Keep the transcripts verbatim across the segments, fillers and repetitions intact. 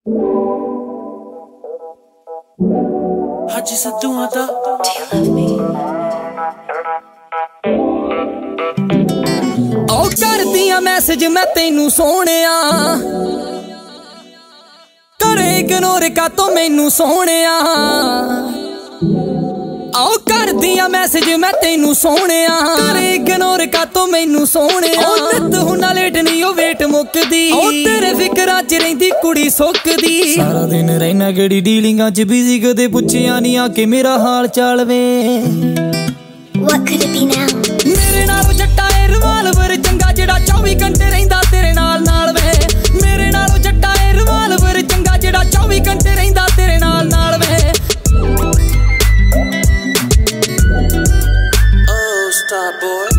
Haji Sadhu Ada. Do you love me? ओ कर दिया message मैं तेनू सोहणिया, करे इग्नोर का तो मैनू सोहणिया। ओ कर दिया मैसेज मैं तेनू सोहणिया, करे इग्नोर का तो मैनू सोहणिया। नित हुना लेट नहीं ओ वेट मुकदी, ओ तेरे फिकरां च रहिंदी कुड़ी सुकदी। सारा दिन रहना केड़ी डीलिंगां च बिजी, कदे पुछिया नहीं आके मेरा हाल चाल वे। What could it be now? मेरे नालों जट्टा ए रिवाल्वर चंगा, जेड़ा चौबी घंटे रहिंदा तेरे नाल नाल वे। मेरे नालों जट्टा ए रिवाल्वर चंगा, जेड़ा चौबी घंटे रहिंदा तेरे नाल नाल वे। Oh, stop, boy.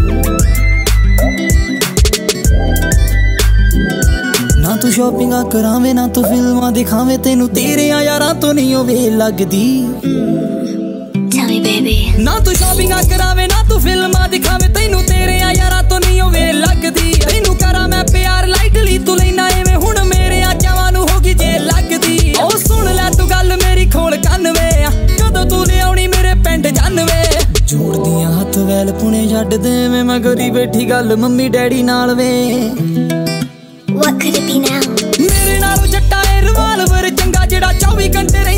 ना तू शॉपिंगा करावे, ना तू फिल्मां दिखावे, तेनू तेरे यारां तो नहीं ओ वेल लगदी। Tell me, baby. ना तू शॉपिंगा करावे, ना तू फिल्मां दिखावे, तेनू तेरे यारां तो नहीं ओ वेल लगदी। तेनू करा मैं प्यार लाइटली, तू लेना एवें हुण मेरे आचावां नू होगी जे लगदी। ओ सुन ले तू गल मेरी खोल कन्न वे, कदों तू लियाउणी मेरे पिंड जन वे। जोड़दियां हत्थ वैल पुणे छड्ड देवें, मैं करी बैठी गल मम्मी डैडी नाल वे। What could it be now? मेरे नालों जट्टा ए रिवाल्वर चंगा, जेड़ा चौबी घंटे